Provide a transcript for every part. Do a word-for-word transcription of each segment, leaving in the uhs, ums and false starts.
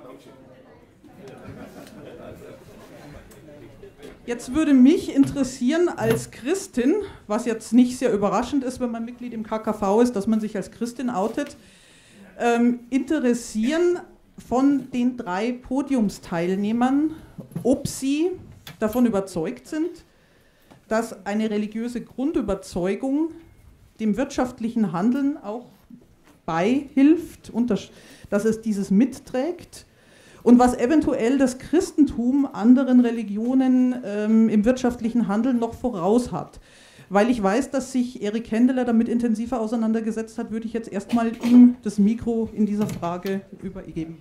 Jetzt würde mich interessieren als Christin, was jetzt nicht sehr überraschend ist, wenn man Mitglied im K K V ist, dass man sich als Christin outet, ähm, interessieren von den drei Podiumsteilnehmern, ob sie davon überzeugt sind, dass eine religiöse Grundüberzeugung dem wirtschaftlichen Handeln auch beihilft und das, dass es dieses mitträgt. Und was eventuell das Christentum anderen Religionen ähm, im wirtschaftlichen Handeln noch voraus hat. Weil ich weiß, dass sich Erik Hendeler damit intensiver auseinandergesetzt hat, würde ich jetzt erstmal ihm das Mikro in dieser Frage übergeben.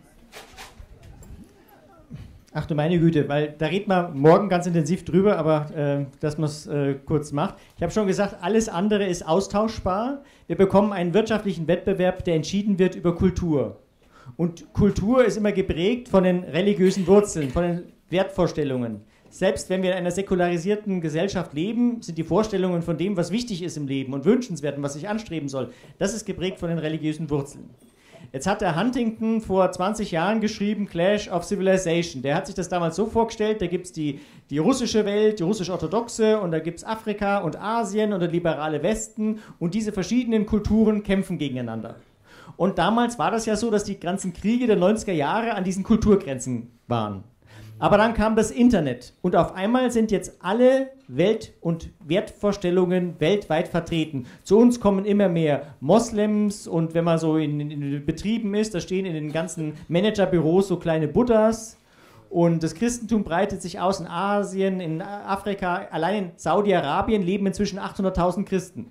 Ach du meine Güte, weil da redet man morgen ganz intensiv drüber, aber äh, dass man es äh, kurz macht. Ich habe schon gesagt, alles andere ist austauschbar. Wir bekommen einen wirtschaftlichen Wettbewerb, der entschieden wird über Kultur. Und Kultur ist immer geprägt von den religiösen Wurzeln, von den Wertvorstellungen. Selbst wenn wir in einer säkularisierten Gesellschaft leben, sind die Vorstellungen von dem, was wichtig ist im Leben und wünschenswert und was ich anstreben soll, das ist geprägt von den religiösen Wurzeln. Jetzt hat der Huntington vor zwanzig Jahren geschrieben, Clash of Civilization. Der hat sich das damals so vorgestellt, da gibt es die, die russische Welt, die russisch-orthodoxe und da gibt es Afrika und Asien und der liberale Westen und diese verschiedenen Kulturen kämpfen gegeneinander. Und damals war das ja so, dass die ganzen Kriege der neunziger Jahre an diesen Kulturgrenzen waren. Aber dann kam das Internet und auf einmal sind jetzt alle Welt- und Wertvorstellungen weltweit vertreten. Zu uns kommen immer mehr Moslems und wenn man so in, in den Betrieben ist, da stehen in den ganzen Managerbüros so kleine Buddhas und das Christentum breitet sich aus in Asien, in Afrika. Allein in Saudi-Arabien leben inzwischen achthunderttausend Christen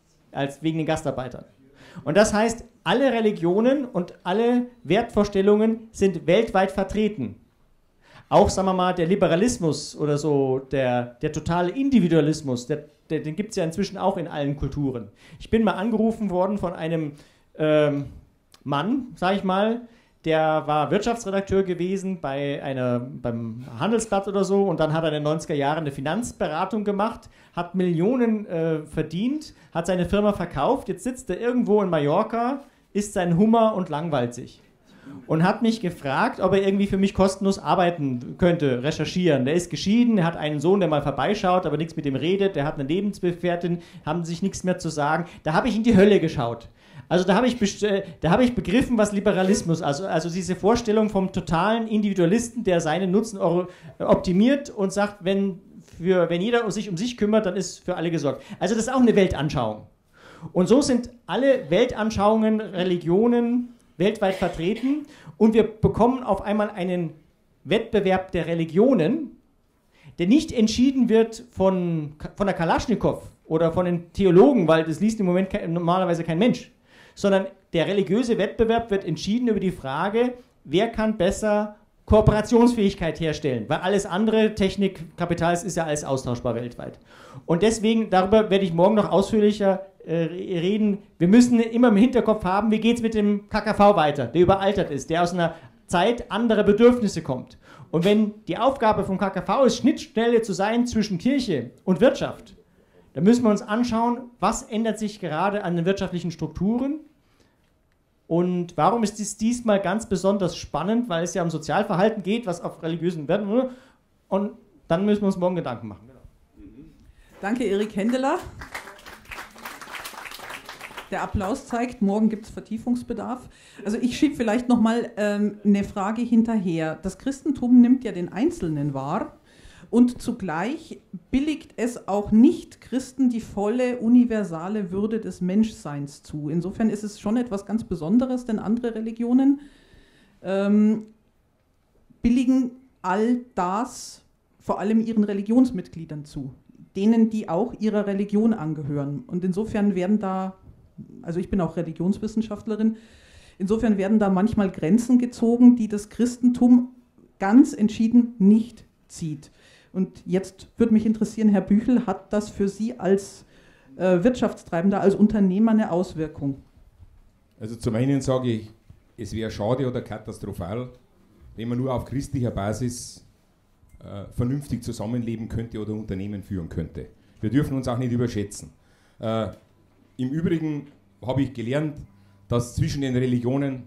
als wegen den Gastarbeitern. Und das heißt, alle Religionen und alle Wertvorstellungen sind weltweit vertreten. Auch, sagen wir mal, der Liberalismus oder so, der, der totale Individualismus, der, der, den gibt es ja inzwischen auch in allen Kulturen. Ich bin mal angerufen worden von einem ähm, Mann, sage ich mal, der war Wirtschaftsredakteur gewesen bei einer, beim Handelsblatt oder so und dann hat er in den neunziger Jahren eine Finanzberatung gemacht, hat Millionen äh, verdient, hat seine Firma verkauft, jetzt sitzt er irgendwo in Mallorca, isst seinen Hummer und langweilt sich. Und hat mich gefragt, ob er irgendwie für mich kostenlos arbeiten könnte, recherchieren. Der ist geschieden, er hat einen Sohn, der mal vorbeischaut, aber nichts mit ihm redet, der hat eine Lebensgefährtin, haben sich nichts mehr zu sagen. Da habe ich in die Hölle geschaut. Also da habe ich, da habe ich begriffen, was Liberalismus, also, also diese Vorstellung vom totalen Individualisten, der seinen Nutzen optimiert und sagt, wenn, für, wenn jeder sich um sich kümmert, dann ist für alle gesorgt. Also das ist auch eine Weltanschauung. Und so sind alle Weltanschauungen, Religionen weltweit vertreten und wir bekommen auf einmal einen Wettbewerb der Religionen, der nicht entschieden wird von, von der Kalaschnikow oder von den Theologen, weil das liest im Moment kein, normalerweise kein Mensch, sondern der religiöse Wettbewerb wird entschieden über die Frage, wer kann besser Kooperationsfähigkeit herstellen, weil alles andere, Technik, Kapital, ist ja alles austauschbar weltweit. Und deswegen, darüber werde ich morgen noch ausführlicher äh, reden, wir müssen immer im Hinterkopf haben, wie geht es mit dem K K V weiter, der überaltert ist, der aus einer Zeit anderer Bedürfnisse kommt. Und wenn die Aufgabe vom K K V ist, Schnittstelle zu sein zwischen Kirche und Wirtschaft, dann müssen wir uns anschauen, was ändert sich gerade an den wirtschaftlichen Strukturen. Und warum ist dies diesmal ganz besonders spannend? Weil es ja um Sozialverhalten geht, was auf religiösen Werten. Und dann müssen wir uns morgen Gedanken machen. Danke, Erik Hendeler. Der Applaus zeigt, morgen gibt es Vertiefungsbedarf. Also ich schiebe vielleicht nochmal ähm, eine Frage hinterher. Das Christentum nimmt ja den Einzelnen wahr und zugleich billigt es auch Nicht-Christen die volle universale Würde des Menschseins zu. Insofern ist es schon etwas ganz Besonderes, denn andere Religionen ähm, billigen all das vor allem ihren Religionsmitgliedern zu, denen, die auch ihrer Religion angehören. Und insofern werden da, also ich bin auch Religionswissenschaftlerin, insofern werden da manchmal Grenzen gezogen, die das Christentum ganz entschieden nicht zieht. Und jetzt würde mich interessieren, Herr Büchel, hat das für Sie als äh, Wirtschaftstreibender, als Unternehmer eine Auswirkung? Also zum einen sage ich, es wäre schade oder katastrophal, wenn man nur auf christlicher Basis äh, vernünftig zusammenleben könnte oder Unternehmen führen könnte. Wir dürfen uns auch nicht überschätzen. Äh, Im Übrigen habe ich gelernt, dass zwischen den Religionen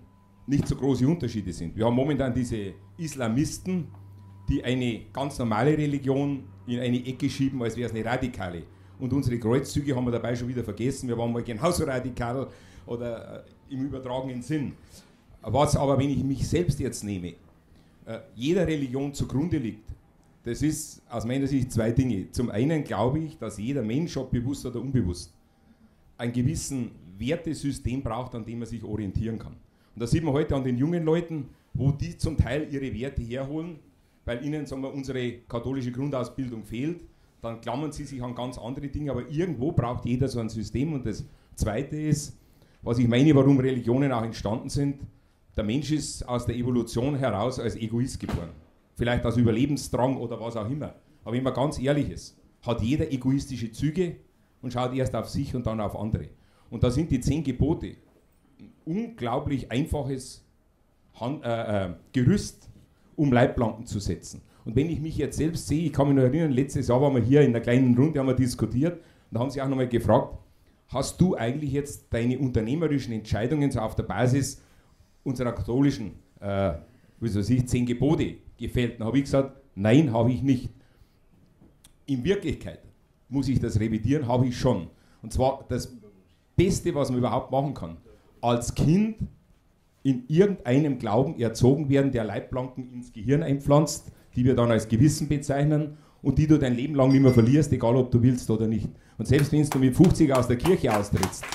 nicht so große Unterschiede sind. Wir haben momentan diese Islamisten, die eine ganz normale Religion in eine Ecke schieben, als wäre es eine radikale. Und unsere Kreuzzüge haben wir dabei schon wieder vergessen. Wir waren mal genauso radikal oder äh, im übertragenen Sinn. Was aber, wenn ich mich selbst jetzt nehme, äh, jeder Religion zugrunde liegt, das ist aus meiner Sicht zwei Dinge. Zum einen glaube ich, dass jeder Mensch, ob bewusst oder unbewusst, einen gewissen Wertesystem braucht, an dem man sich orientieren kann. Und das sieht man heute an den jungen Leuten, wo die zum Teil ihre Werte herholen, weil ihnen, sagen wir, unsere katholische Grundausbildung fehlt. Dann klammern sie sich an ganz andere Dinge, aber irgendwo braucht jeder so ein System. Und das Zweite ist, was ich meine, warum Religionen auch entstanden sind, der Mensch ist aus der Evolution heraus als Egoist geboren. Vielleicht aus Überlebensdrang oder was auch immer. Aber wenn man ganz ehrlich ist, hat jeder egoistische Züge und schaut erst auf sich und dann auf andere. Und da sind die zehn Gebote ein unglaublich einfaches Hand, äh, äh, Gerüst, um Leitplanken zu setzen. Und wenn ich mich jetzt selbst sehe, ich kann mich noch erinnern, letztes Jahr waren wir hier in einer kleinen Runde, haben wir diskutiert, und da haben sie auch nochmal gefragt, hast du eigentlich jetzt deine unternehmerischen Entscheidungen so auf der Basis unserer katholischen, äh, wie soll ich, zehn Gebote gefällt? Dann habe ich gesagt, nein, habe ich nicht. In Wirklichkeit muss ich das revidieren, habe ich schon. Und zwar das Beste, was man überhaupt machen kann. Als Kind in irgendeinem Glauben erzogen werden, der Leitplanken ins Gehirn einpflanzt, die wir dann als Gewissen bezeichnen und die du dein Leben lang nicht mehr verlierst, egal ob du willst oder nicht. Und selbst wenn du mit fünfzig aus der Kirche austrittst,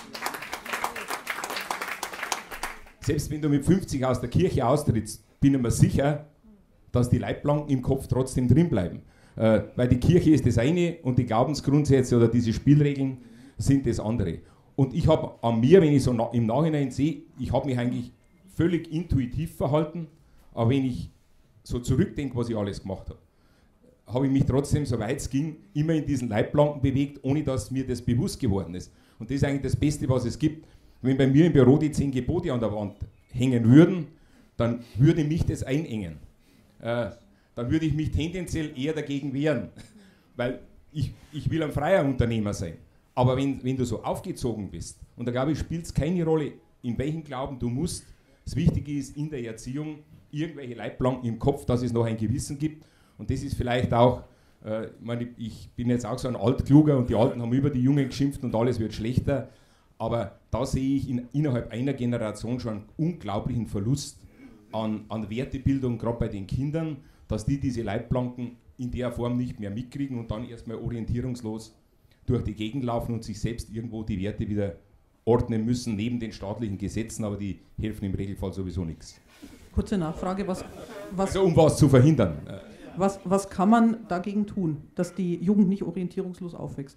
selbst wenn du mit fünfzig aus der Kirche austrittst, bin ich mir sicher, dass die Leitplanken im Kopf trotzdem drin bleiben. Äh, weil die Kirche ist das eine und die Glaubensgrundsätze oder diese Spielregeln sind das andere. Und ich habe an mir, wenn ich so na- im Nachhinein sehe, ich habe mich eigentlich völlig intuitiv verhalten, aber wenn ich so zurückdenke, was ich alles gemacht habe, habe ich mich trotzdem, soweit es ging, immer in diesen Leitplanken bewegt, ohne dass mir das bewusst geworden ist. Und das ist eigentlich das Beste, was es gibt. Wenn bei mir im Büro die zehn Gebote an der Wand hängen würden, dann würde mich das einengen. Äh, dann würde ich mich tendenziell eher dagegen wehren, weil ich, ich will ein freier Unternehmer sein. Aber wenn, wenn du so aufgezogen bist, und da glaube ich, spielt es keine Rolle, in welchem Glauben du musst, das Wichtige ist in der Erziehung, irgendwelche Leitplanken im Kopf, dass es noch ein Gewissen gibt. Und das ist vielleicht auch, äh, ich, meine, ich bin jetzt auch so ein Altkluger und die Alten haben über die Jungen geschimpft und alles wird schlechter. Aber da sehe ich in, innerhalb einer Generation schon einen unglaublichen Verlust an, an Wertebildung, gerade bei den Kindern, dass die diese Leitplanken in der Form nicht mehr mitkriegen und dann erstmal orientierungslos durch die Gegend laufen und sich selbst irgendwo die Werte wieder ordnen müssen, neben den staatlichen Gesetzen, aber die helfen im Regelfall sowieso nichts. Kurze Nachfrage, was, was, Also um was zu verhindern. was, was kann man dagegen tun, dass die Jugend nicht orientierungslos aufwächst?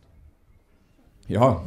Ja,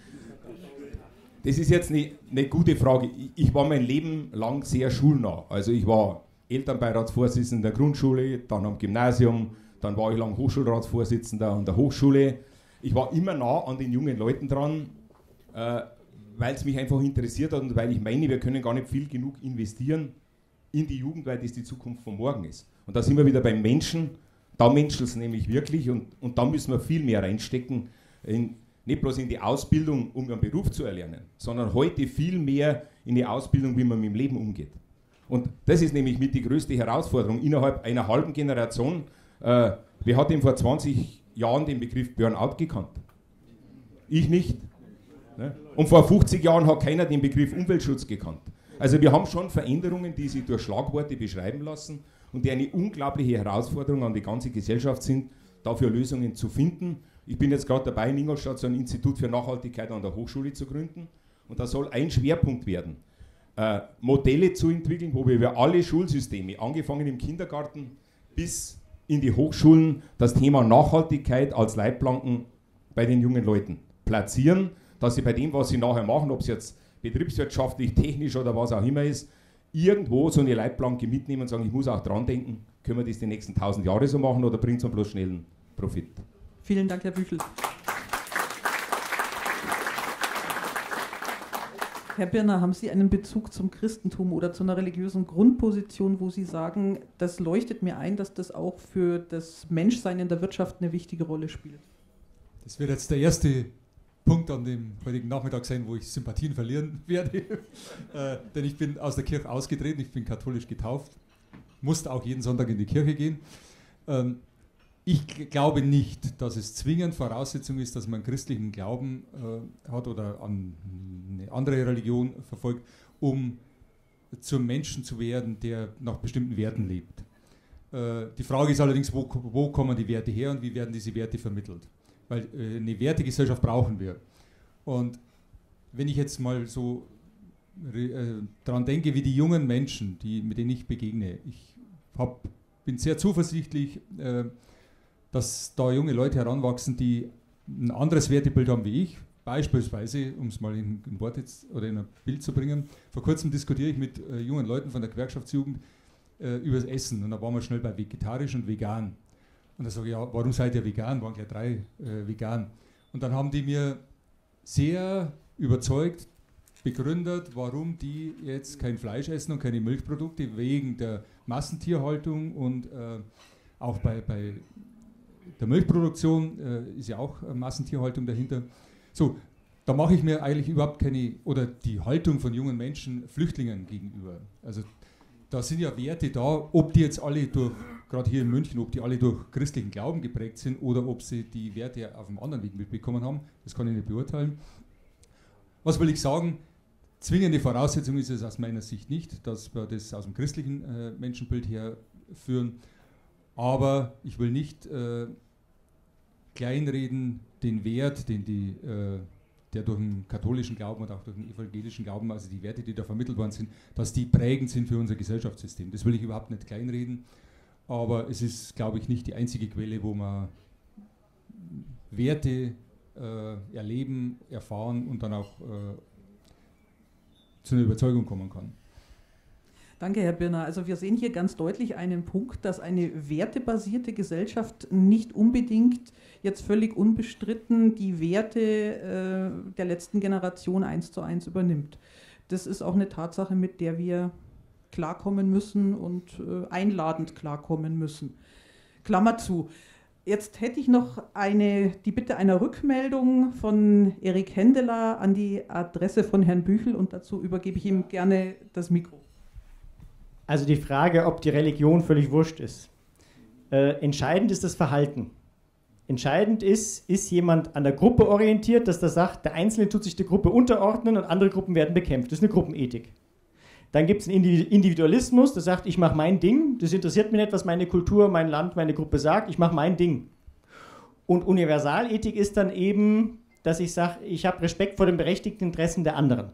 das ist jetzt eine, eine gute Frage. Ich war mein Leben lang sehr schulnah. Also ich war Elternbeiratsvorsitzender der Grundschule, dann am Gymnasium, dann war ich lang Hochschulratsvorsitzender an der Hochschule. Ich war immer nah an den jungen Leuten dran, äh, weil es mich einfach interessiert hat und weil ich meine, wir können gar nicht viel genug investieren in die Jugend, weil das die Zukunft von morgen ist. Und da sind wir wieder beim Menschen, da menschelt es nämlich wirklich und, und da müssen wir viel mehr reinstecken, in, nicht bloß in die Ausbildung, um einen Beruf zu erlernen, sondern heute viel mehr in die Ausbildung, wie man mit dem Leben umgeht. Und das ist nämlich mit die größte Herausforderung innerhalb einer halben Generation. Äh, wer hat denn vor zwanzig Jahren den Begriff Burnout gekannt? Ich nicht. Ne? Und vor fünfzig Jahren hat keiner den Begriff Umweltschutz gekannt. Also wir haben schon Veränderungen, die sich durch Schlagworte beschreiben lassen und die eine unglaubliche Herausforderung an die ganze Gesellschaft sind, dafür Lösungen zu finden. Ich bin jetzt gerade dabei, in Ingolstadt so ein Institut für Nachhaltigkeit an der Hochschule zu gründen und da soll ein Schwerpunkt werden, äh, Modelle zu entwickeln, wo wir über alle Schulsysteme, angefangen im Kindergarten bis in die Hochschulen, das Thema Nachhaltigkeit als Leitplanken bei den jungen Leuten platzieren, dass sie bei dem, was sie nachher machen, ob es jetzt betriebswirtschaftlich, technisch oder was auch immer ist, irgendwo so eine Leitplanke mitnehmen und sagen, ich muss auch dran denken, können wir das die nächsten tausend Jahre so machen oder bringt es uns bloß schnellen Profit? Vielen Dank, Herr Büchel. Herr Birner, haben Sie einen Bezug zum Christentum oder zu einer religiösen Grundposition, wo Sie sagen, das leuchtet mir ein, dass das auch für das Menschsein in der Wirtschaft eine wichtige Rolle spielt? Das wird jetzt der erste Punkt an dem heutigen Nachmittag sein, wo ich Sympathien verlieren werde. äh, denn ich bin aus der Kirche ausgetreten, ich bin katholisch getauft, musste auch jeden Sonntag in die Kirche gehen. Ähm, ich g- glaube nicht, dass es zwingend Voraussetzung ist, dass man christlichen Glauben äh, hat oder an eine andere Religion verfolgt, um zum Menschen zu werden, der nach bestimmten Werten lebt. Äh, die Frage ist allerdings, wo, wo kommen die Werte her und wie werden diese Werte vermittelt? Weil äh, eine Wertegesellschaft brauchen wir. Und wenn ich jetzt mal so äh, daran denke, wie die jungen Menschen, die, mit denen ich begegne, ich hab, bin sehr zuversichtlich, äh, dass da junge Leute heranwachsen, die ein anderes Wertebild haben wie ich. Beispielsweise, um es mal in ein Wort jetzt, oder in ein Bild zu bringen, vor kurzem diskutiere ich mit äh, jungen Leuten von der Gewerkschaftsjugend äh, über das Essen. Und da waren wir schnell bei vegetarisch und vegan. Und da sage ich, ja, warum seid ihr vegan? Waren gleich drei äh, vegan. Und dann haben die mir sehr überzeugt begründet, warum die jetzt kein Fleisch essen und keine Milchprodukte, wegen der Massentierhaltung und äh, auch bei, bei der Milchproduktion äh, ist ja auch äh, Massentierhaltung dahinter. So, da mache ich mir eigentlich überhaupt keine, oder die Haltung von jungen Menschen Flüchtlingen gegenüber. Also da sind ja Werte da, ob die jetzt alle durch, gerade hier in München, ob die alle durch christlichen Glauben geprägt sind oder ob sie die Werte auf einem anderen Weg mitbekommen haben, das kann ich nicht beurteilen. Was will ich sagen? Zwingende Voraussetzung ist es aus meiner Sicht nicht, dass wir das aus dem christlichen äh, Menschenbild her führen, aber ich will nicht äh, kleinreden den Wert, den die, äh, der durch den katholischen Glauben und auch durch den evangelischen Glauben, also die Werte, die da vermittelt worden sind, dass die prägend sind für unser Gesellschaftssystem. Das will ich überhaupt nicht kleinreden, aber es ist, glaube ich, nicht die einzige Quelle, wo man Werte äh, erleben, erfahren und dann auch äh, zu einer Überzeugung kommen kann. Danke, Herr Birner. Also wir sehen hier ganz deutlich einen Punkt, dass eine wertebasierte Gesellschaft nicht unbedingt jetzt völlig unbestritten die Werte äh, der letzten Generation eins zu eins übernimmt. Das ist auch eine Tatsache, mit der wir klarkommen müssen und äh, einladend klarkommen müssen. Klammer zu. Jetzt hätte ich noch eine, die Bitte einer Rückmeldung von Erik Hendeler an die Adresse von Herrn Büchel und dazu übergebe ich ihm gerne das Mikro. Also die Frage, ob die Religion völlig wurscht ist. Äh, entscheidend ist das Verhalten. Entscheidend ist, ist jemand an der Gruppe orientiert, dass der sagt, der Einzelne tut sich der Gruppe unterordnen und andere Gruppen werden bekämpft. Das ist eine Gruppenethik. Dann gibt es einen Individualismus, der sagt, ich mache mein Ding, das interessiert mich nicht, was meine Kultur, mein Land, meine Gruppe sagt, ich mache mein Ding. Und Universalethik ist dann eben, dass ich sage, ich habe Respekt vor den berechtigten Interessen der anderen.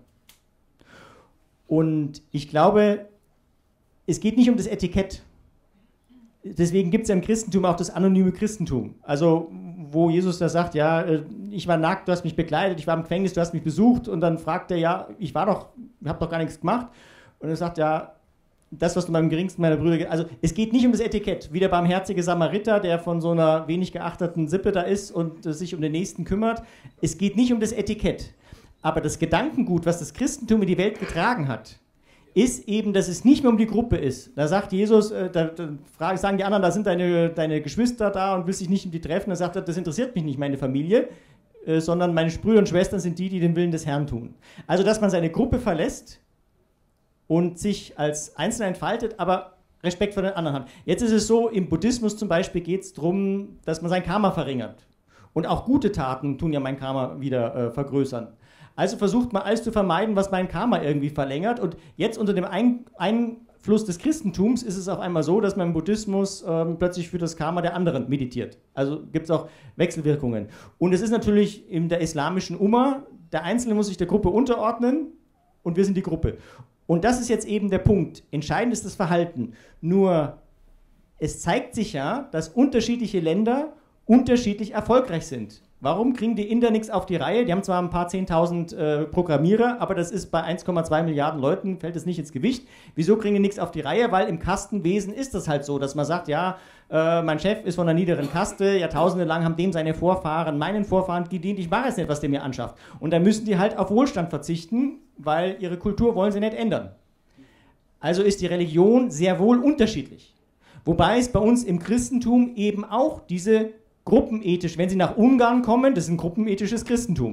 Und ich glaube, es geht nicht um das Etikett. Deswegen gibt es ja im Christentum auch das anonyme Christentum. Also wo Jesus da sagt, ja, ich war nackt, du hast mich begleitet, ich war im Gefängnis, du hast mich besucht. Und dann fragt er, ja, ich war doch, ich habe doch gar nichts gemacht. Und er sagt, ja, das, was du beim geringsten meiner Brüder... Also es geht nicht um das Etikett, wie der barmherzige Samariter, der von so einer wenig geachteten Sippe da ist und äh, sich um den Nächsten kümmert. Es geht nicht um das Etikett. Aber das Gedankengut, was das Christentum in die Welt getragen hat, ist eben, dass es nicht mehr um die Gruppe ist. Da sagt Jesus, äh, da, da fragen, sagen die anderen, da sind deine, deine Geschwister da und willst dich nicht um die treffen. Da sagt er, das interessiert mich nicht, meine Familie, äh, sondern meine Brüder und Schwestern sind die, die den Willen des Herrn tun. Also, dass man seine Gruppe verlässt und sich als Einzelner entfaltet, aber Respekt vor den anderen hat. Jetzt ist es so, im Buddhismus zum Beispiel geht es darum, dass man sein Karma verringert. Und auch gute Taten tun ja mein Karma wieder äh, vergrößern. Also versucht man alles zu vermeiden, was mein Karma irgendwie verlängert. Und jetzt unter dem Ein- Einfluss des Christentums ist es auf einmal so, dass man im Buddhismus ähm, plötzlich für das Karma der anderen meditiert. Also gibt es auch Wechselwirkungen. Und es ist natürlich in der islamischen Umma, der Einzelne muss sich der Gruppe unterordnen und wir sind die Gruppe. Und das ist jetzt eben der Punkt. Entscheidend ist das Verhalten. Nur es zeigt sich ja, dass unterschiedliche Länder unterschiedlich erfolgreich sind. Warum kriegen die Inder nichts auf die Reihe? Die haben zwar ein paar zehntausend äh, Programmierer, aber das ist bei eins Komma zwei Milliarden Leuten, fällt es nicht ins Gewicht. Wieso kriegen die nichts auf die Reihe? Weil im Kastenwesen ist das halt so, dass man sagt, ja, äh, mein Chef ist von einer niederen Kaste, Jahrtausende lang haben dem seine Vorfahren, meinen Vorfahren gedient, ich mache es nicht, was der mir anschafft. Und dann müssen die halt auf Wohlstand verzichten, weil ihre Kultur wollen sie nicht ändern. Also ist die Religion sehr wohl unterschiedlich. Wobei es bei uns im Christentum eben auch diese gruppenethisch, wenn Sie nach Ungarn kommen, das ist ein gruppenethisches Christentum.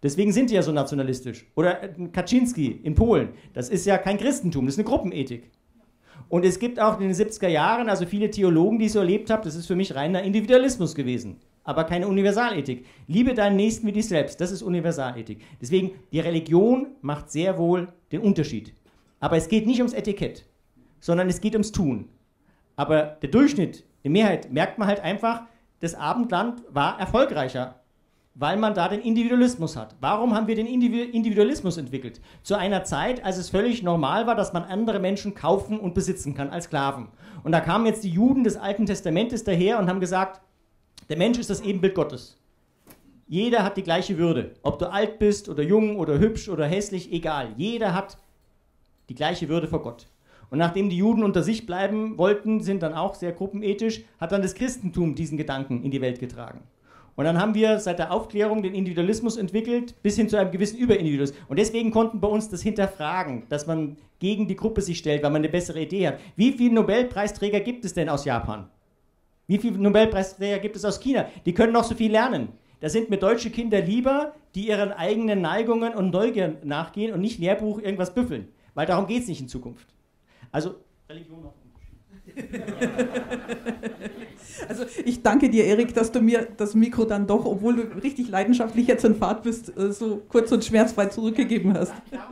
Deswegen sind die ja so nationalistisch. Oder Kaczynski in Polen, das ist ja kein Christentum, das ist eine Gruppenethik. Und es gibt auch in den siebziger Jahren, also viele Theologen, die ich so erlebt habe, das ist für mich reiner Individualismus gewesen, aber keine Universalethik. Liebe deinen Nächsten wie dich selbst, das ist Universalethik. Deswegen, die Religion macht sehr wohl den Unterschied. Aber es geht nicht ums Etikett, sondern es geht ums Tun. Aber der Durchschnitt, die Mehrheit, merkt man halt einfach, das Abendland war erfolgreicher, weil man da den Individualismus hat. Warum haben wir den Individualismus entwickelt? Zu einer Zeit, als es völlig normal war, dass man andere Menschen kaufen und besitzen kann als Sklaven. Und da kamen jetzt die Juden des Alten Testamentes daher und haben gesagt, der Mensch ist das Ebenbild Gottes. Jeder hat die gleiche Würde. Ob du alt bist oder jung oder hübsch oder hässlich, egal. Jeder hat die gleiche Würde vor Gott. Und nachdem die Juden unter sich bleiben wollten, sind dann auch sehr gruppenethisch, hat dann das Christentum diesen Gedanken in die Welt getragen. Und dann haben wir seit der Aufklärung den Individualismus entwickelt, bis hin zu einem gewissen Überindividualismus. Und deswegen konnten bei uns das hinterfragen, dass man gegen die Gruppe sich stellt, weil man eine bessere Idee hat. Wie viele Nobelpreisträger gibt es denn aus Japan? Wie viele Nobelpreisträger gibt es aus China? Die können noch so viel lernen. Da sind mir deutsche Kinder lieber, die ihren eigenen Neigungen und Neugier nachgehen und nicht Lehrbuch irgendwas büffeln. Weil darum geht es nicht in Zukunft. Also, Religion noch. Also ich danke dir, Erik, dass du mir das Mikro dann doch, obwohl du richtig leidenschaftlich jetzt in Fahrt bist, so kurz und schmerzfrei zurückgegeben hast.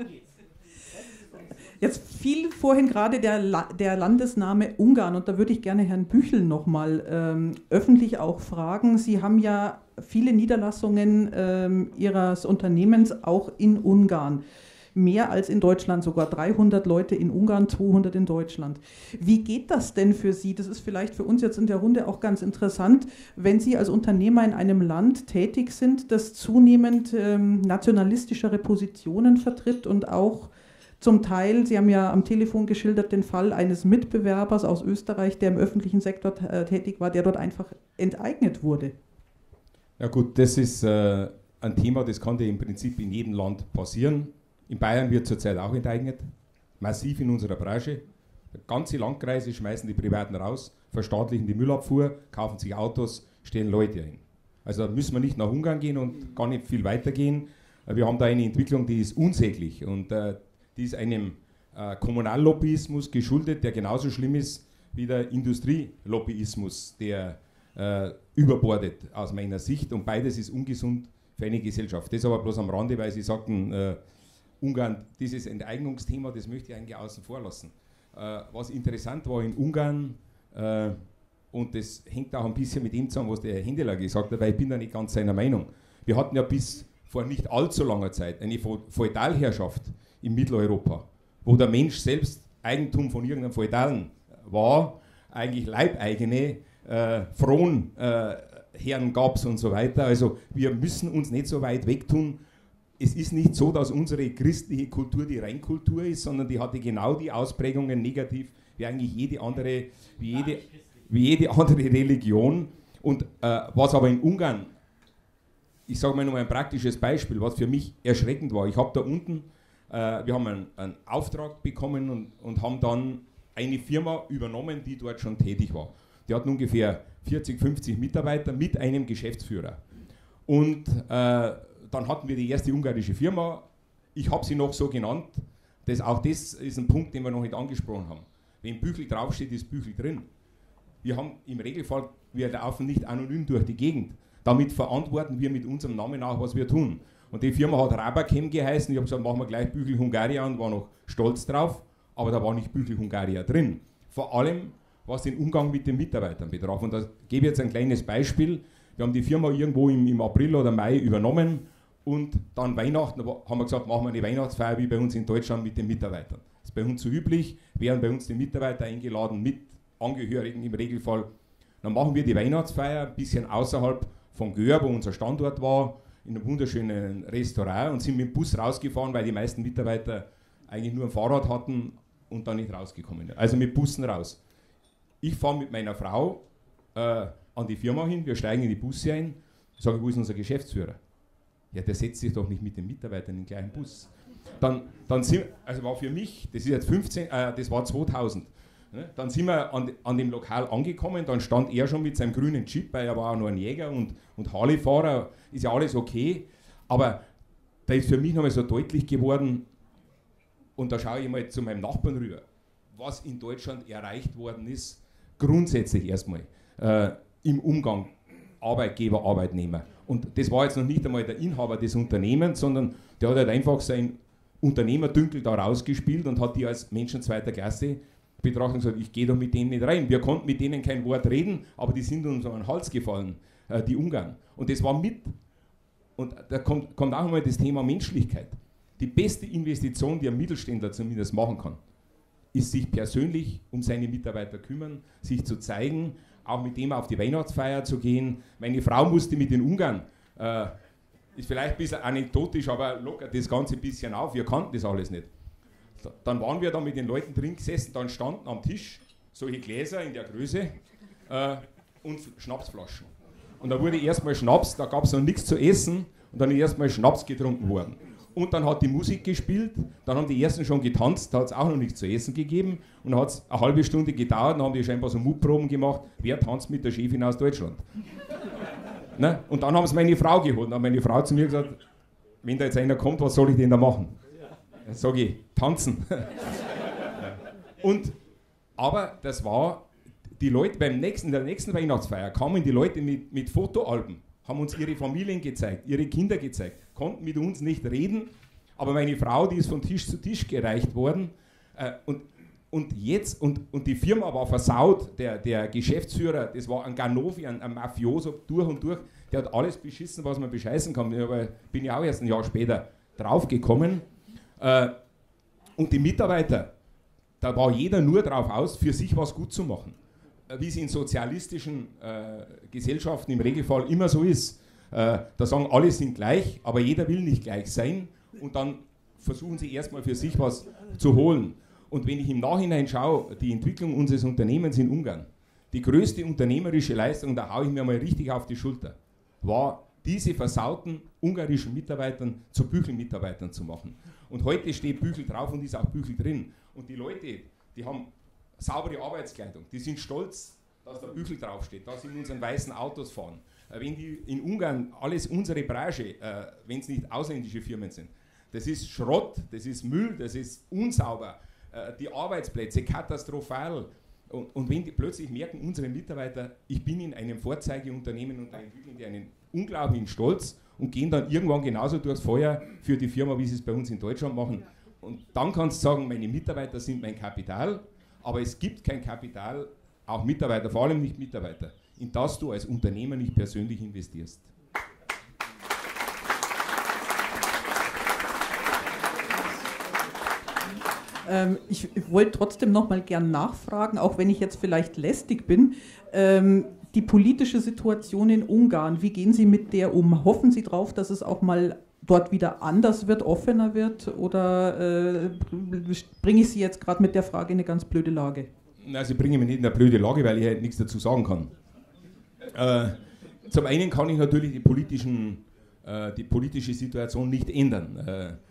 Jetzt fiel vorhin gerade der, La- der Landesname Ungarn und da würde ich gerne Herrn Büchel nochmal ähm, öffentlich auch fragen. Sie haben ja viele Niederlassungen ähm, Ihres Unternehmens auch in Ungarn. Mehr als in Deutschland, sogar dreihundert Leute in Ungarn, zweihundert in Deutschland. Wie geht das denn für Sie? Das ist vielleicht für uns jetzt in der Runde auch ganz interessant, wenn Sie als Unternehmer in einem Land tätig sind, das zunehmend ähm, nationalistischere Positionen vertritt und auch zum Teil, Sie haben ja am Telefon geschildert, den Fall eines Mitbewerbers aus Österreich, der im öffentlichen Sektor äh, tätig war, der dort einfach enteignet wurde. Ja gut, das ist äh, ein Thema, das kann dir im Prinzip in jedem Land passieren. In Bayern wird zurzeit auch enteignet, massiv in unserer Branche. Ganze Landkreise schmeißen die Privaten raus, verstaatlichen die Müllabfuhr, kaufen sich Autos, stellen Leute ein. Also da müssen wir nicht nach Ungarn gehen und gar nicht viel weiter gehen. Wir haben da eine Entwicklung, die ist unsäglich und äh, die ist einem äh, Kommunallobbyismus geschuldet, der genauso schlimm ist wie der Industrielobbyismus, der äh, überbordet aus meiner Sicht und beides ist ungesund für eine Gesellschaft. Das aber bloß am Rande, weil Sie sagten, äh, Ungarn, dieses Enteignungsthema, das möchte ich eigentlich außen vor lassen. Äh, was interessant war in Ungarn, äh, und das hängt auch ein bisschen mit dem zusammen, was der Herr Hendeler gesagt hat, weil ich bin da nicht ganz seiner Meinung. Wir hatten ja bis vor nicht allzu langer Zeit eine Feudalherrschaft in Mitteleuropa, wo der Mensch selbst Eigentum von irgendeinem Feudalen war, eigentlich Leibeigene, äh, Fronherren äh, gab es und so weiter. Also wir müssen uns nicht so weit wegtun. Es ist nicht so, dass unsere christliche Kultur die Reinkultur ist, sondern die hatte genau die Ausprägungen negativ wie eigentlich jede andere, wie jede, wie jede andere Religion. Und äh, was aber in Ungarn, ich sage mal nur ein praktisches Beispiel, was für mich erschreckend war. Ich habe da unten, äh, wir haben einen, einen Auftrag bekommen und, und haben dann eine Firma übernommen, die dort schon tätig war. Die hatten ungefähr vierzig, fünfzig Mitarbeiter mit einem Geschäftsführer. Und äh, dann hatten wir die erste ungarische Firma. Ich habe sie noch so genannt. Das, auch das ist ein Punkt, den wir noch nicht angesprochen haben. Wenn Büchel draufsteht, ist Büchel drin. Wir haben im Regelfall, wir laufen nicht anonym durch die Gegend. Damit verantworten wir mit unserem Namen auch, was wir tun. Und die Firma hat Rabakem geheißen. Ich habe gesagt, machen wir gleich Büchel Hungaria und war noch stolz drauf. Aber da war nicht Büchel Hungaria drin. Vor allem, was den Umgang mit den Mitarbeitern betraf. Und da gebe ich jetzt ein kleines Beispiel. Wir haben die Firma irgendwo im, im April oder Mai übernommen. Und dann Weihnachten haben wir gesagt, machen wir eine Weihnachtsfeier wie bei uns in Deutschland mit den Mitarbeitern. Das ist bei uns so üblich, werden bei uns die Mitarbeiter eingeladen mit Angehörigen im Regelfall. Dann machen wir die Weihnachtsfeier ein bisschen außerhalb von Göhr, wo unser Standort war, in einem wunderschönen Restaurant und sind mit dem Bus rausgefahren, weil die meisten Mitarbeiter eigentlich nur ein Fahrrad hatten und dann nicht rausgekommen sind. Also mit Bussen raus. Ich fahre mit meiner Frau äh, an die Firma hin, wir steigen in die Busse ein, sage, wo ist unser Geschäftsführer? Ja, der setzt sich doch nicht mit den Mitarbeitern in den gleichen Bus. Dann, dann sind, also war für mich, das ist jetzt fünfzehn, äh, das war zweitausend. Ne? Dann sind wir an, an dem Lokal angekommen, dann stand er schon mit seinem grünen Jeep, weil er war auch nur ein Jäger und, und Harley-Fahrer, ist ja alles okay. Aber da ist für mich nochmal so deutlich geworden, und da schaue ich mal zu meinem Nachbarn rüber, was in Deutschland erreicht worden ist, grundsätzlich erstmal äh, im Umgang Arbeitgeber, Arbeitnehmer. Und das war jetzt noch nicht einmal der Inhaber des Unternehmens, sondern der hat halt einfach sein Unternehmerdünkel da rausgespielt und hat die als Menschen zweiter Klasse betrachtet und gesagt, ich gehe doch mit denen nicht rein. Wir konnten mit denen kein Wort reden, aber die sind uns an den Hals gefallen, äh, die Ungarn. Und das war mit, und da kommt, kommt auch einmal das Thema Menschlichkeit. Die beste Investition, die ein Mittelständler zumindest machen kann, ist sich persönlich um seine Mitarbeiter kümmern, sich zu zeigen, auch mit dem auf die Weihnachtsfeier zu gehen. Meine Frau musste mit den Ungarn, äh, ist vielleicht ein bisschen anekdotisch, aber lockert das Ganze ein bisschen auf, wir kannten das alles nicht. Dann waren wir da mit den Leuten drin gesessen, dann standen am Tisch solche Gläser in der Größe äh, und Schnapsflaschen. Und da wurde erstmal Schnaps, da gab es noch nichts zu essen und dann erstmal Schnaps getrunken worden. Und dann hat die Musik gespielt, dann haben die Ersten schon getanzt, da hat es auch noch nichts zu essen gegeben und dann hat es eine halbe Stunde gedauert, dann haben die scheinbar so Mutproben gemacht, wer tanzt mit der Chefin aus Deutschland. Ne? Und dann haben sie meine Frau geholt, dann hat meine Frau zu mir gesagt, wenn da jetzt einer kommt, was soll ich denn da machen? Dann sage ich, tanzen. Und, aber das war, die Leute beim nächsten, der nächsten Weihnachtsfeier kamen die Leute mit, mit Fotoalben, haben uns ihre Familien gezeigt, ihre Kinder gezeigt, konnten mit uns nicht reden, aber meine Frau, die ist von Tisch zu Tisch gereicht worden äh, und, und jetzt, und, und die Firma war versaut, der, der Geschäftsführer, das war ein Ganovi, ein, ein Mafioso durch und durch, der hat alles beschissen, was man bescheißen kann, aber bin ja auch erst ein Jahr später draufgekommen äh, und die Mitarbeiter, da war jeder nur drauf aus, für sich was gut zu machen. Wie es in sozialistischen äh, Gesellschaften im Regelfall immer so ist. Äh, da sagen, alle sind gleich, aber jeder will nicht gleich sein und dann versuchen sie erstmal für sich was zu holen. Und wenn ich im Nachhinein schaue, die Entwicklung unseres Unternehmens in Ungarn, die größte unternehmerische Leistung, da haue ich mir mal richtig auf die Schulter, war diese versauten ungarischen Mitarbeitern zu Büchel-Mitarbeitern zu machen. Und heute steht Büchel drauf und ist auch Büchel drin. Und die Leute, die haben saubere Arbeitskleidung, die sind stolz, dass da Büchel draufsteht, dass sie in unseren weißen Autos fahren. Äh, wenn die in Ungarn, alles unsere Branche, äh, wenn es nicht ausländische Firmen sind, das ist Schrott, das ist Müll, das ist unsauber, äh, die Arbeitsplätze katastrophal. Und, und wenn die plötzlich merken, unsere Mitarbeiter, ich bin in einem Vorzeigeunternehmen und da entwickeln die einen unglaublichen Stolz und gehen dann irgendwann genauso durchs Feuer für die Firma, wie sie es bei uns in Deutschland machen. Und dann kannst du sagen, meine Mitarbeiter sind mein Kapital, aber es gibt kein Kapital, auch Mitarbeiter, vor allem nicht Mitarbeiter, in das du als Unternehmer nicht persönlich investierst. Ähm, ich wollte trotzdem noch mal gern nachfragen, auch wenn ich jetzt vielleicht lästig bin, ähm, die politische Situation in Ungarn, wie gehen Sie mit der um? Hoffen Sie drauf, dass es auch mal dort wieder anders wird, offener wird, oder äh, bringe ich Sie jetzt gerade mit der Frage in eine ganz blöde Lage? Nein, Sie bringen mich nicht in eine blöde Lage, weil ich halt nichts dazu sagen kann. Äh, zum einen kann ich natürlich die, politischen, äh, die politische Situation nicht ändern. Äh, äh,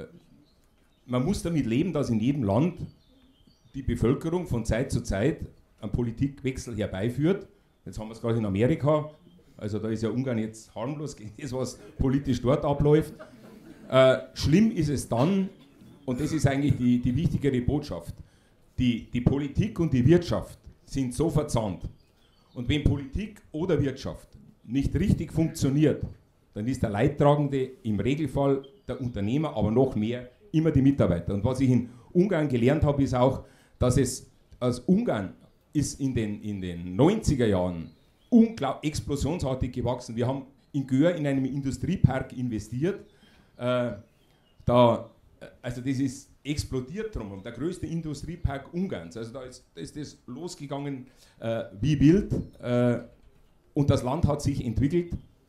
man muss damit leben, dass in jedem Land die Bevölkerung von Zeit zu Zeit einen Politikwechsel herbeiführt. Jetzt haben wir es gerade in Amerika. Also da ist ja Ungarn jetzt harmlos gegen das, was politisch dort abläuft. Äh, schlimm ist es dann, und das ist eigentlich die, die wichtigere Botschaft, die, die Politik und die Wirtschaft sind so verzahnt. Und wenn Politik oder Wirtschaft nicht richtig funktioniert, dann ist der Leidtragende im Regelfall der Unternehmer, aber noch mehr immer die Mitarbeiter. Und was ich in Ungarn gelernt habe, ist auch, dass es als Ungarn ist in den, in den neunziger Jahren unglaublich explosionsartig gewachsen. Wir haben in Göhr in einem Industriepark investiert. Äh, da, also das ist explodiert drum, der größte Industriepark Ungarns. Also da ist, da ist das losgegangen äh, wie wild äh, und das Land hat sich entwickelt.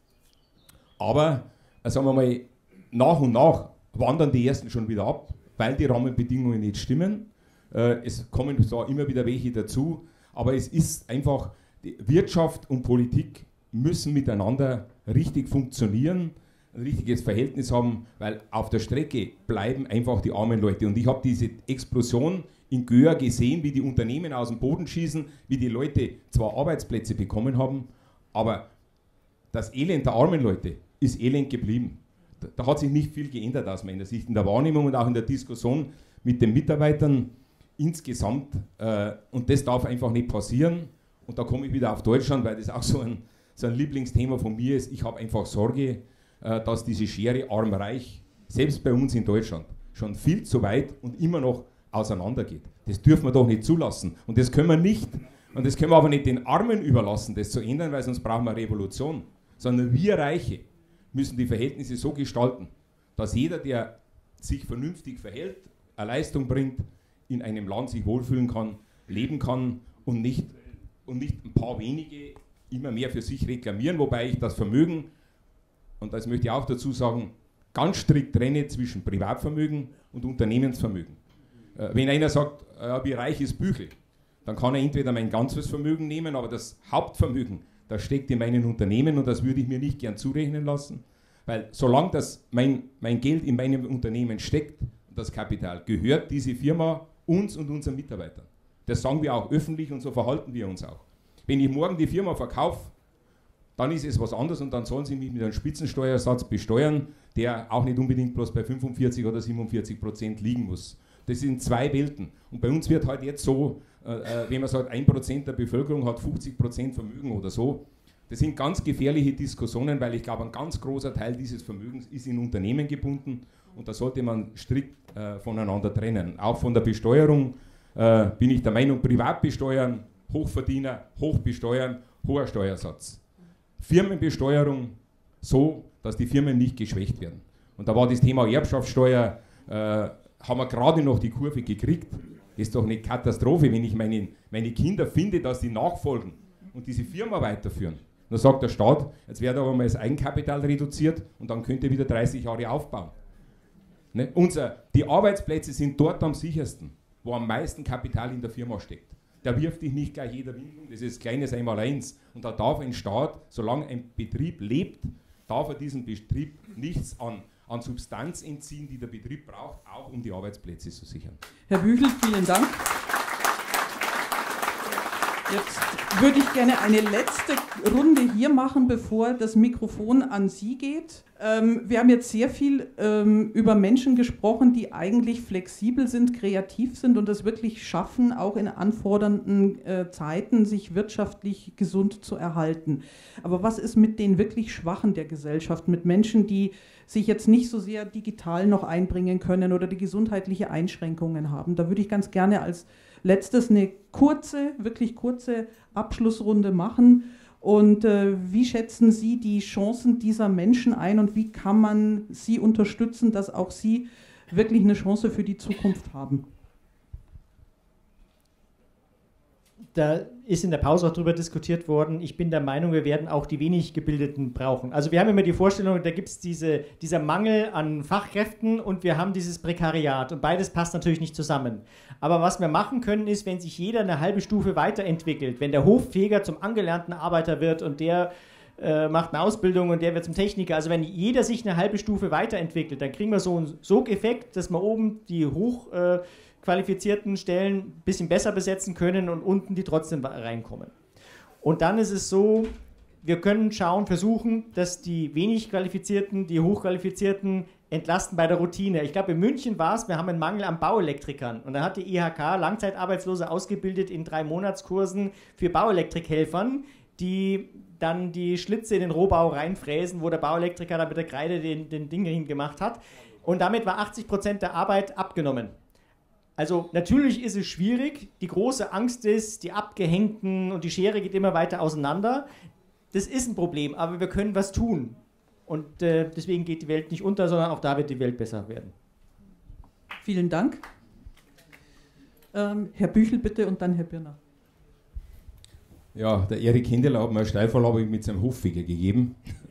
Aber, äh, sagen wir mal, nach und nach wandern die Ersten schon wieder ab, weil die Rahmenbedingungen nicht stimmen. Äh, es kommen zwar immer wieder welche dazu, aber es ist einfach, die Wirtschaft und Politik müssen miteinander richtig funktionieren, ein richtiges Verhältnis haben, weil auf der Strecke bleiben einfach die armen Leute. Und ich habe diese Explosion in Göhr gesehen, wie die Unternehmen aus dem Boden schießen, wie die Leute zwar Arbeitsplätze bekommen haben, aber das Elend der armen Leute ist Elend geblieben. da, da hat sich nicht viel geändert aus meiner Sicht in der Wahrnehmung und auch in der Diskussion mit den Mitarbeitern insgesamt. Äh, und das darf einfach nicht passieren. Und da komme ich wieder auf Deutschland, weil das auch so ein, so ein Lieblingsthema von mir ist. Ich habe einfach Sorge, äh, dass diese Schere arm-reich, selbst bei uns in Deutschland, schon viel zu weit und immer noch auseinandergeht. Das dürfen wir doch nicht zulassen. Und das können wir nicht, und das können wir aber nicht den Armen überlassen, das zu ändern, weil sonst brauchen wir eine Revolution. Sondern wir Reiche müssen die Verhältnisse so gestalten, dass jeder, der sich vernünftig verhält, eine Leistung bringt, in einem Land sich wohlfühlen kann, leben kann und nicht, und nicht ein paar wenige immer mehr für sich reklamieren, wobei ich das Vermögen, und das möchte ich auch dazu sagen, ganz strikt trenne zwischen Privatvermögen und Unternehmensvermögen. Äh, wenn einer sagt, äh, wie reich ist Büchel, dann kann er entweder mein ganzes Vermögen nehmen, aber das Hauptvermögen, das steckt in meinen Unternehmen und das würde ich mir nicht gern zurechnen lassen, weil solange das mein, mein Geld in meinem Unternehmen steckt, das Kapital, gehört diese Firma uns und unseren Mitarbeitern. Das sagen wir auch öffentlich und so verhalten wir uns auch. Wenn ich morgen die Firma verkaufe, dann ist es was anderes und dann sollen sie mich mit einem Spitzensteuersatz besteuern, der auch nicht unbedingt bloß bei fünfundvierzig oder siebenundvierzig Prozent liegen muss. Das sind zwei Welten. Und bei uns wird halt jetzt so, äh, wenn man sagt, ein Prozent der Bevölkerung hat fünfzig Prozent Vermögen oder so. Das sind ganz gefährliche Diskussionen, weil ich glaube, ein ganz großer Teil dieses Vermögens ist in Unternehmen gebunden und da sollte man strikt äh, voneinander trennen. Auch von der Besteuerung äh, bin ich der Meinung, privat besteuern, Hochverdiener, hoch besteuern, hoher Steuersatz. Firmenbesteuerung so, dass die Firmen nicht geschwächt werden. Und da war das Thema Erbschaftssteuer, äh, haben wir gerade noch die Kurve gekriegt. Das ist doch eine Katastrophe, wenn ich meine, meine Kinder finde, dass sie nachfolgen und diese Firma weiterführen. Dann sagt der Staat, jetzt wird aber mal das Eigenkapital reduziert und dann könnt ihr wieder dreißig Jahre aufbauen. Ne? Unser, die Arbeitsplätze sind dort am sichersten, wo am meisten Kapital in der Firma steckt. Da wirft dich nicht gleich jeder Wind um, das ist kleines Einmaleins. Und da darf ein Staat, solange ein Betrieb lebt, darf er diesem Betrieb nichts an, an Substanz entziehen, die der Betrieb braucht, auch um die Arbeitsplätze zu sichern. Herr Büchel, vielen Dank. Jetzt würde ich gerne eine letzte Runde hier machen, bevor das Mikrofon an Sie geht. Ähm, wir haben jetzt sehr viel ähm, über Menschen gesprochen, die eigentlich flexibel sind, kreativ sind und es wirklich schaffen, auch in anfordernden äh, Zeiten sich wirtschaftlich gesund zu erhalten. Aber was ist mit den wirklich Schwachen der Gesellschaft, mit Menschen, die sich jetzt nicht so sehr digital noch einbringen können oder die gesundheitliche Einschränkungen haben? Da würde ich ganz gerne als letztes eine kurze, wirklich kurze Abschlussrunde machen. Und äh, wie schätzen Sie die Chancen dieser Menschen ein und wie kann man sie unterstützen, dass auch sie wirklich eine Chance für die Zukunft haben? Da ist in der Pause auch darüber diskutiert worden. Ich bin der Meinung, wir werden auch die wenig Gebildeten brauchen. Also wir haben immer die Vorstellung, da gibt es diese, dieser Mangel an Fachkräften und wir haben dieses Prekariat und beides passt natürlich nicht zusammen. Aber was wir machen können, ist, wenn sich jeder eine halbe Stufe weiterentwickelt, wenn der Hoffeger zum angelernten Arbeiter wird und der äh, macht eine Ausbildung und der wird zum Techniker, also wenn jeder sich eine halbe Stufe weiterentwickelt, dann kriegen wir so einen Sogeffekt, dass wir oben die hoch äh, qualifizierten Stellen ein bisschen besser besetzen können und unten die trotzdem reinkommen. Und dann ist es so, wir können schauen, versuchen, dass die wenig Qualifizierten, die Hochqualifizierten entlasten bei der Routine. Ich glaube, in München war es, wir haben einen Mangel an Bauelektrikern und da hat die I H K Langzeitarbeitslose ausgebildet in drei Monatskursen für Bauelektrikhelfern, die dann die Schlitze in den Rohbau reinfräsen, wo der Bauelektriker dann mit der Kreide den, den Ding hingemacht hat. Und damit war achtzig Prozent der Arbeit abgenommen. Also natürlich ist es schwierig, die große Angst ist, die Abgehängten und die Schere geht immer weiter auseinander. Das ist ein Problem, aber wir können was tun. Und äh, deswegen geht die Welt nicht unter, sondern auch da wird die Welt besser werden. Vielen Dank. Ähm, Herr Büchel bitte und dann Herr Birner. Ja, der Erik Hendeler hat mir eine Steilvorlage mit seinem Hoffeger gegeben,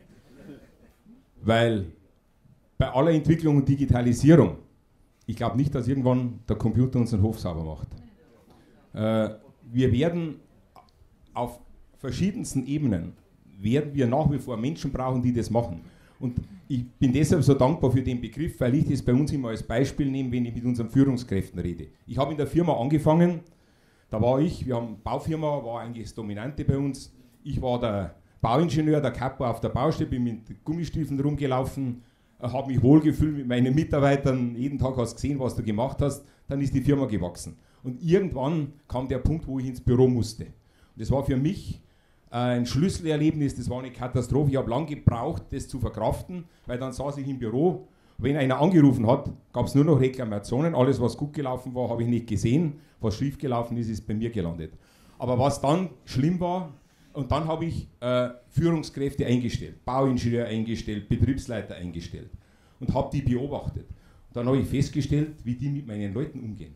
weil bei aller Entwicklung und Digitalisierung, ich glaube nicht, dass irgendwann der Computer unseren Hof sauber macht. Äh, wir werden auf verschiedensten Ebenen, werden wir nach wie vor Menschen brauchen, die das machen. Und ich bin deshalb so dankbar für den Begriff, weil ich das bei uns immer als Beispiel nehme, wenn ich mit unseren Führungskräften rede. Ich habe in der Firma angefangen, da war ich, wir haben eine Baufirma, war eigentlich das Dominante bei uns. Ich war der Bauingenieur, der Kapo auf der Baustelle, bin mit Gummistiefeln rumgelaufen, habe mich wohlgefühlt mit meinen Mitarbeitern, jeden Tag hast du gesehen, was du gemacht hast, dann ist die Firma gewachsen. Und irgendwann kam der Punkt, wo ich ins Büro musste. Und das war für mich ein Schlüsselerlebnis, das war eine Katastrophe. Ich habe lange gebraucht, das zu verkraften, weil dann saß ich im Büro. Wenn einer angerufen hat, gab es nur noch Reklamationen. Alles, was gut gelaufen war, habe ich nicht gesehen. Was schief gelaufen ist, ist bei mir gelandet. Aber was dann schlimm war, und dann habe ich äh, Führungskräfte eingestellt, Bauingenieur eingestellt, Betriebsleiter eingestellt und habe die beobachtet. Und dann habe ich festgestellt, wie die mit meinen Leuten umgehen.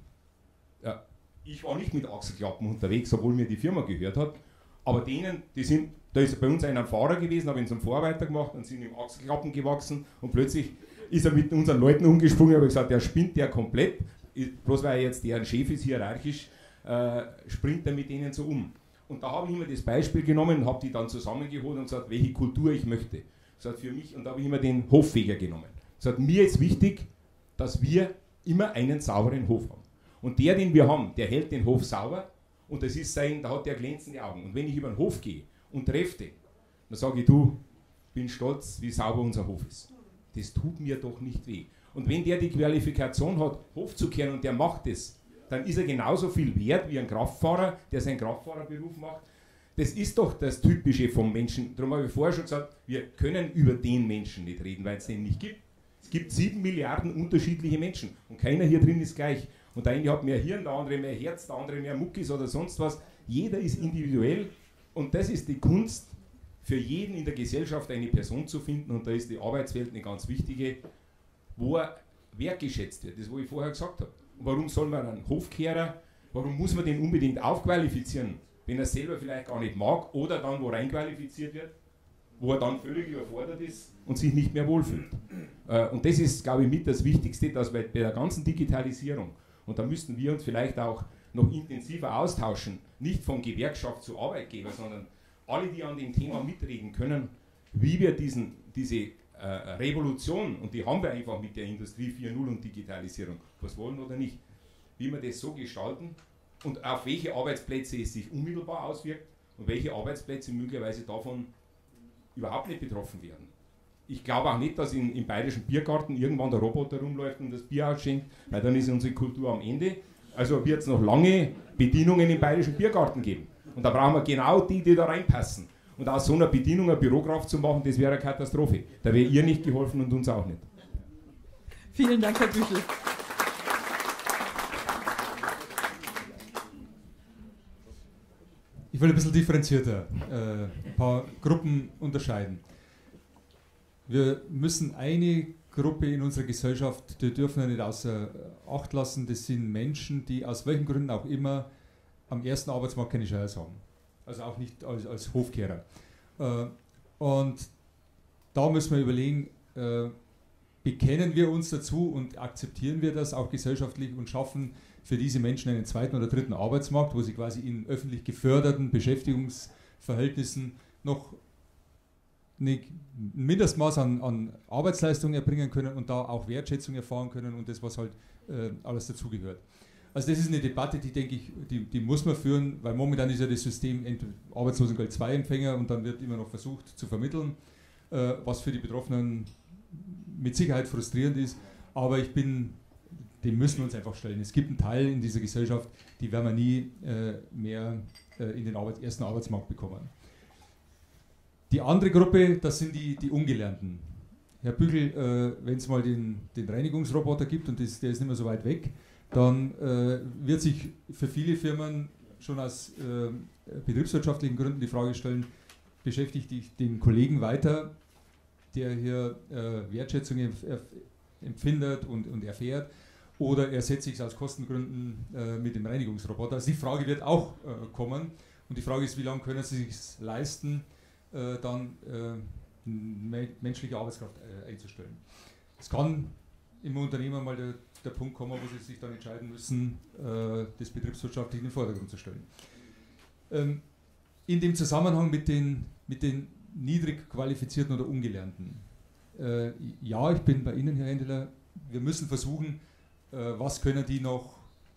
Ja, ich war nicht mit Achselklappen unterwegs, obwohl mir die Firma gehört hat, aber denen, die sind, da ist bei uns einer Fahrer gewesen, habe ihn zum Vorarbeiter gemacht und sind im Achselklappen gewachsen und plötzlich ist er mit unseren Leuten umgesprungen, habe gesagt, der spinnt der komplett, bloß weil er jetzt deren Chef ist, hierarchisch, äh, springt er mit denen so um. Und da habe ich immer das Beispiel genommen und habe die dann zusammengeholt und gesagt, welche Kultur ich möchte. Das hat für mich, und da habe ich immer den Hoffeger genommen. Das hat mir ist wichtig, dass wir immer einen sauberen Hof haben. Und der, den wir haben, der hält den Hof sauber und das ist sein, da hat der glänzende Augen. Und wenn ich über den Hof gehe und treffe den, dann sage ich, du, bin stolz, wie sauber unser Hof ist. Das tut mir doch nicht weh. Und wenn der die Qualifikation hat, Hof zu kehren und der macht das, dann ist er genauso viel wert wie ein Kraftfahrer, der seinen Kraftfahrerberuf macht. Das ist doch das Typische vom Menschen. Darum habe ich vorher schon gesagt, wir können über den Menschen nicht reden, weil es den nicht gibt. Es gibt sieben Milliarden unterschiedliche Menschen und keiner hier drin ist gleich. Und der eine hat mehr Hirn, der andere mehr Herz, der andere mehr Muckis oder sonst was. Jeder ist individuell und das ist die Kunst, für jeden in der Gesellschaft eine Person zu finden, und da ist die Arbeitswelt eine ganz wichtige, wo er wertgeschätzt wird, das wo ich vorher gesagt habe. Warum soll man einen Hofkehrer, warum muss man den unbedingt aufqualifizieren, wenn er selber vielleicht gar nicht mag oder dann wo reinqualifiziert wird, wo er dann völlig überfordert ist und sich nicht mehr wohlfühlt. Und das ist, glaube ich, mit das Wichtigste, dass bei der ganzen Digitalisierung, und da müssten wir uns vielleicht auch noch intensiver austauschen, nicht von Gewerkschaft zu Arbeitgeber, sondern alle, die an dem Thema mitreden können, wie wir diesen, diese äh, Revolution, und die haben wir einfach mit der Industrie vier Punkt null und Digitalisierung, was wollen oder nicht, wie wir das so gestalten und auf welche Arbeitsplätze es sich unmittelbar auswirkt und welche Arbeitsplätze möglicherweise davon überhaupt nicht betroffen werden. Ich glaube auch nicht, dass in, im bayerischen Biergarten irgendwann der Roboter rumläuft und das Bier ausschenkt, weil dann ist unsere Kultur am Ende. Also wird es noch lange Bedienungen im bayerischen Biergarten geben. Und da brauchen wir genau die, die da reinpassen. Und aus so einer Bedienung eine Bürokraft zu machen, das wäre eine Katastrophe. Da wäre ihr nicht geholfen und uns auch nicht. Vielen Dank, Herr Büchel. Ich will ein bisschen differenzierter äh, ein paar Gruppen unterscheiden. Wir müssen eine Gruppe in unserer Gesellschaft, die dürfen wir nicht außer Acht lassen, das sind Menschen, die aus welchen Gründen auch immer am ersten Arbeitsmarkt keine Chance haben. Also auch nicht als, als Hofkehrer. Äh, und da müssen wir überlegen, äh, bekennen wir uns dazu und akzeptieren wir das auch gesellschaftlich und schaffen für diese Menschen einen zweiten oder dritten Arbeitsmarkt, wo sie quasi in öffentlich geförderten Beschäftigungsverhältnissen noch ein Mindestmaß an, an Arbeitsleistung erbringen können und da auch Wertschätzung erfahren können und das, was halt äh, alles dazugehört. Also das ist eine Debatte, die denke ich, die, die muss man führen, weil momentan ist ja das System Arbeitslosengeld zwei Empfänger und dann wird immer noch versucht zu vermitteln, äh, was für die Betroffenen mit Sicherheit frustrierend ist, aber ich bin, dem müssen wir uns einfach stellen. Es gibt einen Teil in dieser Gesellschaft, die werden wir nie äh, mehr äh, in den Arbeit, ersten Arbeitsmarkt bekommen. Die andere Gruppe, das sind die, die Ungelernten. Herr Büchel, äh, wenn es mal den, den Reinigungsroboter gibt und das, der ist nicht mehr so weit weg, dann äh, wird sich für viele Firmen schon aus äh, betriebswirtschaftlichen Gründen die Frage stellen, beschäftigt ich den Kollegen weiter, der hier äh, Wertschätzung empf empfindet und, und erfährt, oder ersetze ich es aus Kostengründen äh, mit dem Reinigungsroboter. Also die Frage wird auch äh, kommen und die Frage ist, wie lange können Sie es sich leisten, äh, dann äh, me menschliche Arbeitskraft äh, einzustellen. Es kann im Unternehmen mal der, der Punkt kommen, wo Sie sich dann entscheiden müssen, äh, das betriebswirtschaftlich in den Vordergrund zu stellen. Ähm, in dem Zusammenhang mit den, mit den niedrig qualifizierten oder Ungelernten. Äh, ja, ich bin bei Ihnen, Herr Hendeler, wir müssen versuchen, äh, was können die noch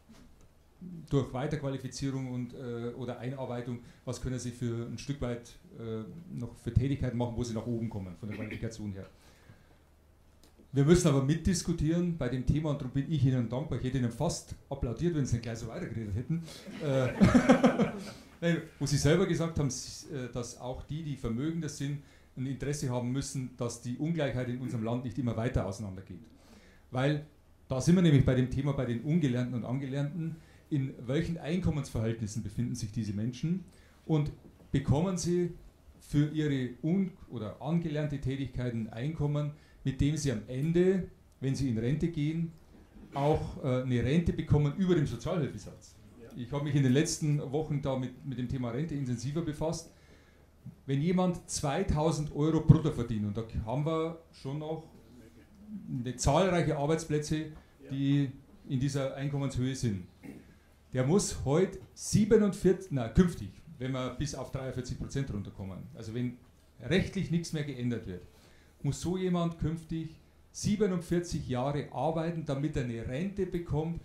durch Weiterqualifizierung und, äh, oder Einarbeitung, was können sie für ein Stück weit äh, noch für Tätigkeiten machen, wo sie nach oben kommen, von der Qualifikation her. Wir müssen aber mitdiskutieren bei dem Thema und darum bin ich Ihnen dankbar. Ich hätte Ihnen fast applaudiert, wenn Sie nicht gleich so weitergeredet hätten. Äh, Nein, wo Sie selber gesagt haben, dass auch die, die vermögender sind, ein Interesse haben müssen, dass die Ungleichheit in unserem Land nicht immer weiter auseinandergeht. Weil da sind wir nämlich bei dem Thema bei den Ungelernten und Angelernten. In welchen Einkommensverhältnissen befinden sich diese Menschen und bekommen sie für ihre un- oder angelernte Tätigkeiten Einkommen, mit dem sie am Ende, wenn sie in Rente gehen, auch äh, eine Rente bekommen über dem Sozialhilfesatz. Ich habe mich in den letzten Wochen da mit, mit dem Thema Rente intensiver befasst. Wenn jemand zweitausend Euro brutto verdient, und da haben wir schon noch eine zahlreiche Arbeitsplätze, die in dieser Einkommenshöhe sind, der muss heute siebenundvierzig, na künftig, wenn wir bis auf dreiundvierzig Prozent runterkommen, also wenn rechtlich nichts mehr geändert wird, muss so jemand künftig siebenundvierzig Jahre arbeiten, damit er eine Rente bekommt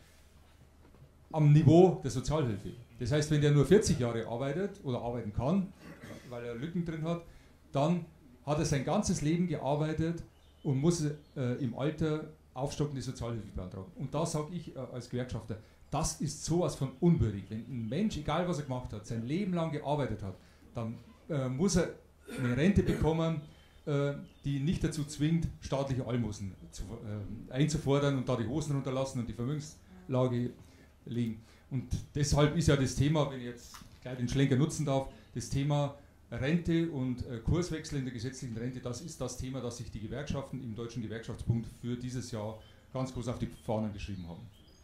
am Niveau der Sozialhilfe. Das heißt, wenn der nur vierzig Jahre arbeitet oder arbeiten kann, weil er Lücken drin hat, dann hat er sein ganzes Leben gearbeitet und muss äh, im Alter aufstockende Sozialhilfe beantragen. Und da sage ich äh, als Gewerkschafter, das ist sowas von unwürdig. Wenn ein Mensch, egal was er gemacht hat, sein Leben lang gearbeitet hat, dann äh, muss er eine Rente bekommen, äh, die nicht dazu zwingt, staatliche Almosen zu, äh, einzufordern und da die Hosen runterlassen und die Vermögenslage legen. Und deshalb ist ja das Thema, wenn ich jetzt gleich den Schlenker nutzen darf, das Thema Rente und äh, Kurswechsel in der gesetzlichen Rente, das ist das Thema, das sich die Gewerkschaften im Deutschen Gewerkschaftsbund für dieses Jahr ganz groß auf die Fahnen geschrieben haben.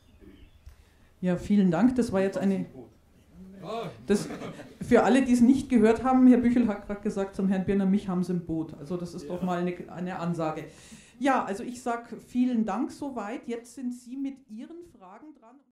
Ja, vielen Dank. Das war jetzt eine... Das, für alle, die es nicht gehört haben, Herr Büchel hat gerade gesagt, zum Herrn Birner, mich haben Sie im Boot. Also das ist ja doch mal eine, eine Ansage. Ja, also ich sage vielen Dank soweit. Jetzt sind Sie mit Ihren Fragen dran.